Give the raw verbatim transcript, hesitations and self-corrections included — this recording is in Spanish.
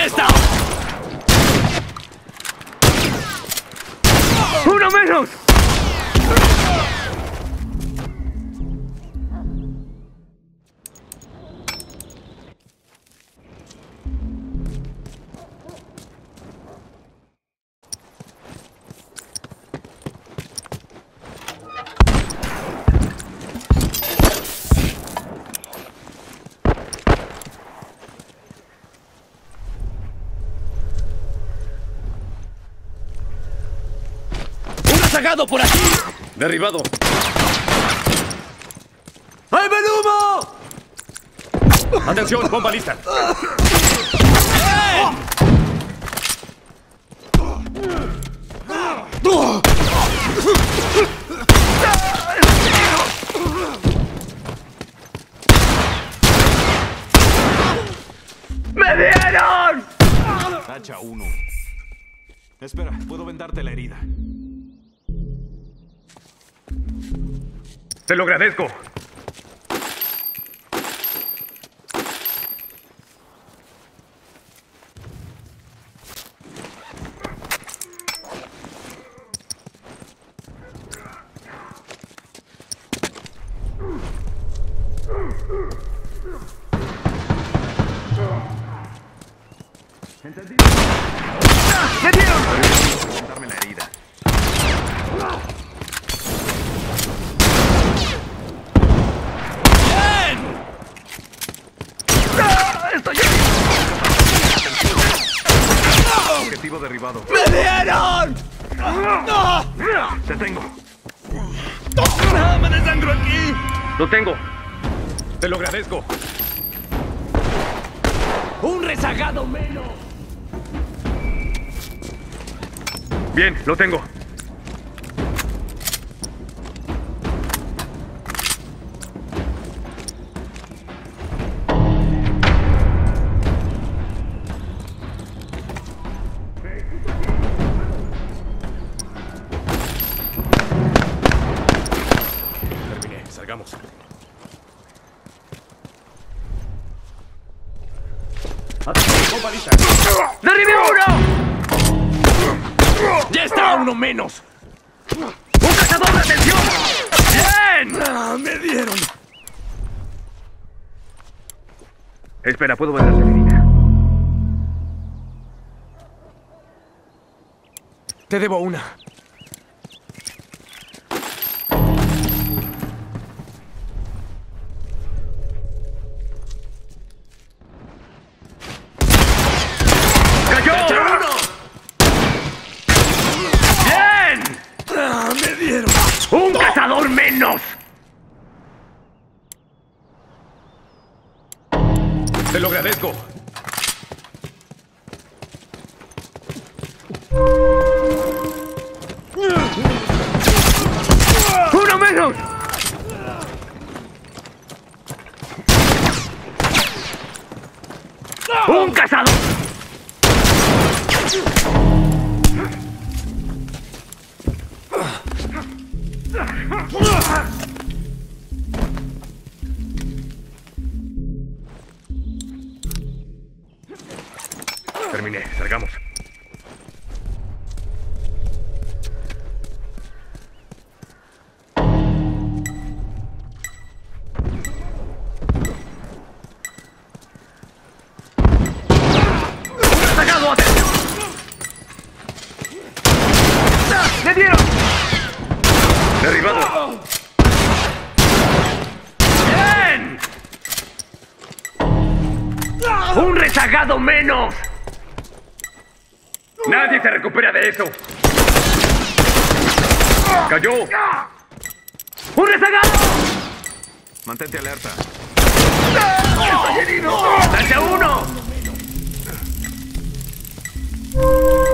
¡Ya está! ¡Uno menos! ¡Sacado por aquí! Derribado. ¡Ahí va el humo! Atención, bomba lista. ¡Me dieron! Hacha uno. Espera, puedo vendarte la herida. Te lo agradezco. ¿Entendido? ¡Me dieron! Darme la herida. ¡Estoy Objetivo derribado. ¡Me dieron! Te tengo. ¡No, me desangro aquí! Lo tengo. Te lo agradezco. ¡Un rezagado menos! Bien, lo tengo. Terminé. Salgamos. Bomba lista. ¡Derribé uno! ¡Ya está uno menos! ¡Un cazador de atención! ¡Bien! ¡Ah, me dieron! Espera, puedo venderte la herida. Te debo una. ¡Cayó! uno! ¡Bien! ¡Ah, me dieron! ¡Un cazador menos! Te lo agradezco. ¡Uno menos! ¡Un cazador! Terminé. Salgamos. ¡Sacado! ¡Atención! ¡Me dieron! Derribado. ¡Bien! ¡Un rezagado menos! Nadie se recupera de eso. Cayó. ¡Un rezagado! Mantente alerta. ¡Estoy herido! ¡Date uno!